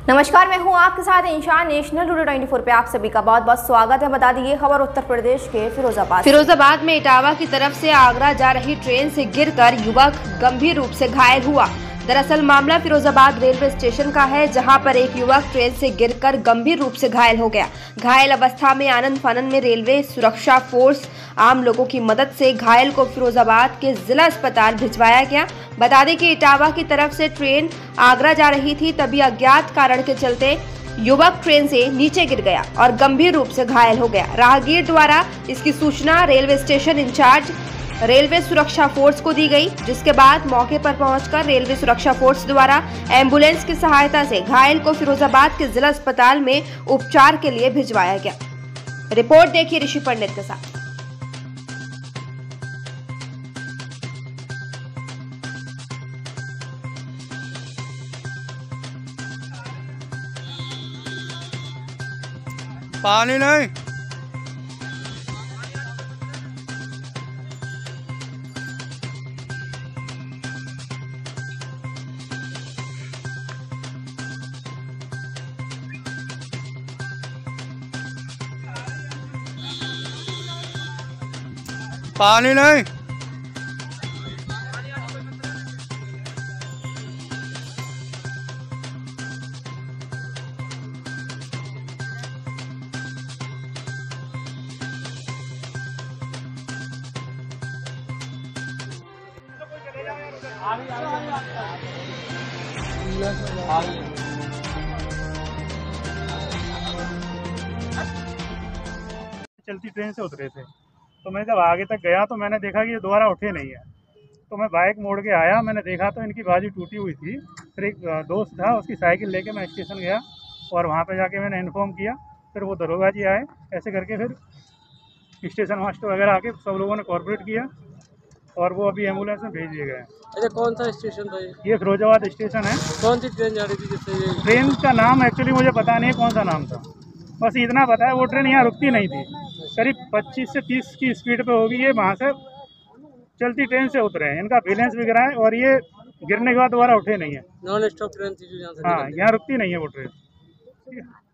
नमस्कार, मैं हूं आपके साथ इंशान। नेशनल टुडे 24 पे आप सभी का बहुत बहुत स्वागत है। बता दी ये खबर उत्तर प्रदेश के फिरोजाबाद में इटावा की तरफ से आगरा जा रही ट्रेन से गिरकर युवक गंभीर रूप से घायल हुआ। दरअसल मामला फिरोजाबाद रेलवे स्टेशन का है, जहां पर एक युवक ट्रेन से गिरकर गंभीर रूप से घायल हो गया। घायल अवस्था में आनंद फानन में रेलवे सुरक्षा फोर्स आम लोगों की मदद से घायल को फिरोजाबाद के जिला अस्पताल भिजवाया गया। बता दें कि इटावा की तरफ से ट्रेन आगरा जा रही थी, तभी अज्ञात कारण के चलते युवक ट्रेन से नीचे गिर गया और गंभीर रूप से घायल हो गया। राहगीर द्वारा इसकी सूचना रेलवे स्टेशन इंचार्ज रेलवे सुरक्षा फोर्स को दी गई, जिसके बाद मौके पर पहुंचकर रेलवे सुरक्षा फोर्स द्वारा एम्बुलेंस की सहायता से घायल को फिरोजाबाद के जिला अस्पताल में उपचार के लिए भिजवाया गया। रिपोर्ट देखिए ऋषि पंडित के साथ। पानी नहीं, पानी नहीं। चलती ट्रेन से उतरे थे, तो मैं जब आगे तक गया तो मैंने देखा कि ये दोबारा उठे नहीं है। तो मैं बाइक मोड़ के आया, मैंने देखा तो इनकी बाजी टूटी हुई थी। फिर एक दोस्त था, उसकी साइकिल लेके मैं स्टेशन गया और वहाँ पे जाके मैंने इन्फॉर्म किया। फिर वो दरोगा जी आए, ऐसे करके फिर स्टेशन मास्टर वगैरह आके सब लोगों ने कॉर्पोरेट किया और वो अभी एम्बुलेंस में भेज दिए गए। अच्छा, कौन सा स्टेशन था ये फिरोजाबाद स्टेशन है। कौन सी ट्रेन जा रही थी जिससे ये? ट्रेन का नाम एक्चुअली मुझे पता नहीं है कौन सा नाम था, बस इतना पता है वो ट्रेन यहाँ रुकती नहीं थी। करीब 25 से 30 की स्पीड पे होगी। ये वहाँ से चलती ट्रेन से उतरे हैं, इनका बैलेंस भी गिरा है और ये गिरने के बाद दोबारा उठे नहीं है। नॉन स्टॉप ट्रेन थी जो यहाँ से? हाँ, यहाँ रुकती नहीं है वो ट्रेन।